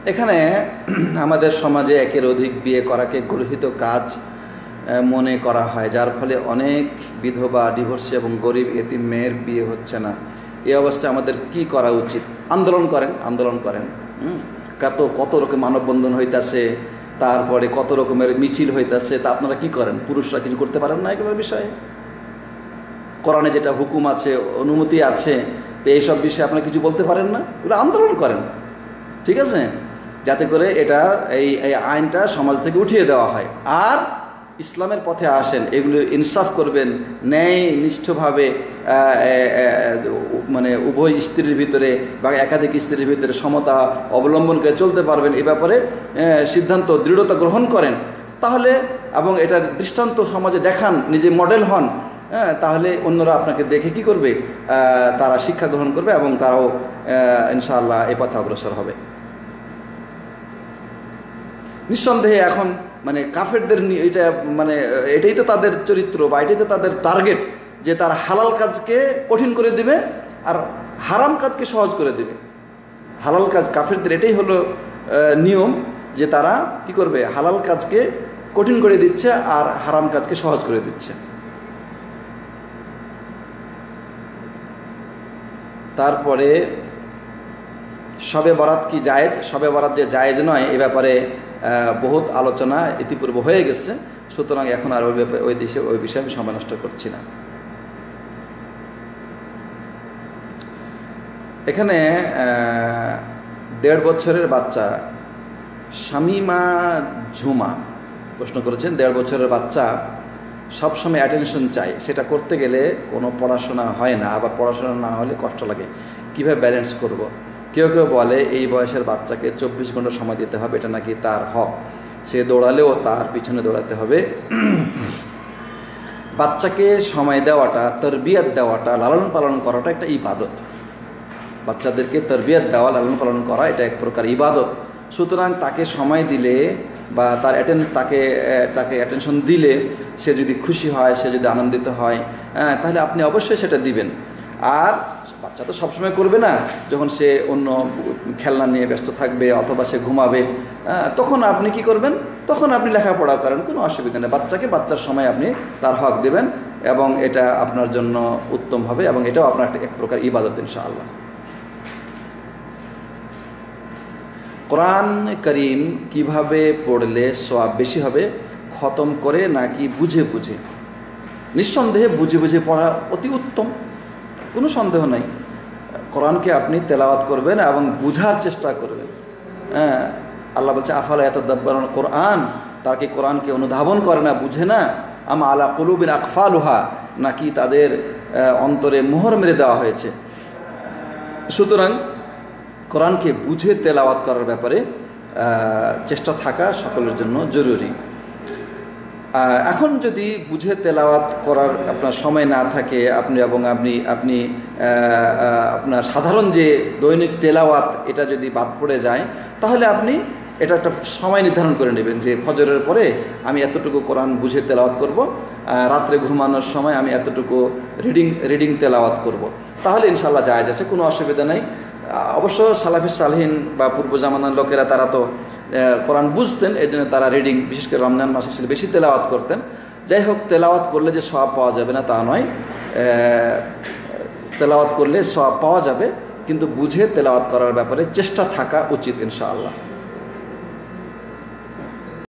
এখানে আমাদের সমাজে একের অধিক বিয়ে করাকে গর্হিত কাজ মনে করা হয়, যার ফলে অনেক বিধবা, ডিভোর্সি এবং গরিব এতিম মেয়ের বিয়ে হচ্ছে না। এই অবস্থায় আমাদের কি করা উচিত? আন্দোলন করেন, আন্দোলন করেন। কত রকম মানববন্ধন হইতাছে, তারপরে কত রকমের মিছিল হইতাছে, তা আপনারা কি করেন? পুরুষরা কিছু করতে পারেন না এগুলোর বিষয়ে? কোরআনে যেটা হুকুম আছে, অনুমতি আছে, তো এইসব বিষয়ে আপনারা কিছু বলতে পারেন না? এগুলো আন্দোলন করেন, ঠিক আছে, যাতে করে এটা এই আইনটা সমাজ থেকে উঠিয়ে দেওয়া হয়। আর ইসলামের পথে আসেন, এগুলো ইনসাফ করবেন, ন্যায় নিষ্ঠভাবে, মানে উভয় স্ত্রীর ভিতরে বা একাধিক স্ত্রীর ভিতরে সমতা অবলম্বন করে চলতে পারবেন, এ ব্যাপারে সিদ্ধান্ত দৃঢ়তা গ্রহণ করেন, তাহলে এবং এটার দৃষ্টান্ত সমাজে দেখান, নিজে মডেল হন, তাহলে অন্যরা আপনাকে দেখে কি করবে? তারা শিক্ষা গ্রহণ করবে এবং তারাও ইনশাআল্লাহ এই পথে অগ্রসর হবে। নিঃসন্দেহে এখন মানে কাফেরদের এটা মানে এটাই তো তাদের চরিত্র বা এটাই তো তাদের টার্গেট, যে তারা হালাল কাজকে কঠিন করে দিবে আর হারাম কাজকে সহজ করে দিবে। হালাল কাজ, কাফেরদের এটাই হলো নিয়ম, যে তারা কি করবে? হালাল কাজকে কঠিন করে দিচ্ছে আর হারাম কাজকে সহজ করে দিচ্ছে। তারপরে শবে বরাত কি জায়েজ? শবে বরাত যে জায়েজ নয়, এ ব্যাপারে বহুত আলোচনা ইতিপূর্বে হয়ে গেছে, সুতরাং এখন আর ওই বিষয়ে আমি সময় নষ্ট করছি না। এখানে 1.5 বছরের বাচ্চা শামিমা ঝুমা প্রশ্ন করেছেন, 1.5 বছরের বাচ্চা সবসময় অ্যাটেনশন চায়, সেটা করতে গেলে কোনো পড়াশোনা হয় না, আবার পড়াশোনা না হলে কষ্ট লাগে, কীভাবে ব্যালেন্স করব? কেউ কেউ বলে এই বয়সের বাচ্চাকে 24 ঘন্টা সময় দিতে হবে, এটা নাকি তার হক, সে দৌড়ালেও তার পিছনে দৌড়াতে হবে। বাচ্চাকে সময় দেওয়াটা, তরবিয়ত দেওয়াটা, লালন পালন করাটা একটা ইবাদত। বাচ্চাদেরকে তরবিয়ত দেওয়া, লালন পালন করা, এটা এক প্রকার ইবাদত। সুতরাং তাকে সময় দিলে বা তাকে অ্যাটেনশন দিলে সে যদি খুশি হয়, সে যদি আনন্দিত হয়, তাহলে আপনি অবশ্যই সেটা দিবেন। আর বাচ্চা তো সবসময় করবে না, যখন সে অন্য খেলনা নিয়ে ব্যস্ত থাকবে অথবা সে ঘুমাবে, তখন আপনি কি করবেন? তখন আপনি লেখাপড়া করেন, কোনো অসুবিধা নেই। বাচ্চাকে বাচ্চার সময় আপনি তার হক দেবেন এবং এটা আপনার জন্য উত্তম হবে এবং এটাও আপনার এক প্রকার ইবাদত ইনশাআল্লাহ। কোরআন করিম কিভাবে পড়লে সওয়াব বেশি হবে, খতম করে নাকি বুঝে বুঝে? নিঃসন্দেহে বুঝে বুঝে পড়া অতি উত্তম, কোনো সন্দেহ নাই। কোরআনকে আপনি তেলাওয়াত করবেন এবং বুঝার চেষ্টা করবেন। আল্লাহ বলছে আফালা ইয়াতাদাব্বারুন কোরআন, তারা কি কোরআনকে অনুধাবন করে না, বুঝে না? আম আলা কুলুবিন আকফালুহা, নাকি তাদের অন্তরে মোহর মেরে দেওয়া হয়েছে? সুতরাং কোরআনকে বুঝে তেলাওয়াত করার ব্যাপারে চেষ্টা থাকা সকলের জন্য জরুরি। এখন যদি বুঝে তেলাওয়াত করার আপনার সময় না থাকে, আপনি আপনার সাধারণ যে দৈনিক তেলাওয়াত এটা যদি বাদ পড়ে যায়, তাহলে আপনি এটা একটা সময় নির্ধারণ করে নেবেন যে ফজরের পরে আমি এতটুকু কোরআন বুঝে তেলাওয়াত করব, রাত্রে ঘুমানোর সময় আমি এতটুকু রিডিং তেলাওয়াত করব, তাহলে ইনশাআল্লাহ জায়েজ আছে, কোনো অসুবিধা নেই। অবশ্য সালাফি সালহিন বা পূর্ব জামানার লোকেরা তারা তো কোরআন বুঝতেন, এই জন্য তারা রিডিং, বিশেষ করে রমজান মাসে ছিল, বেশি তেলাওয়াত করতেন। যাই হোক, তেলাওয়াত করলে যে সওয়াব পাওয়া যাবে না তা নয়, তেলাওয়াত করলে সওয়াব পাওয়া যাবে, কিন্তু বুঝে তেলাওয়াত করার ব্যাপারে চেষ্টা থাকা উচিত ইনশাআল্লাহ।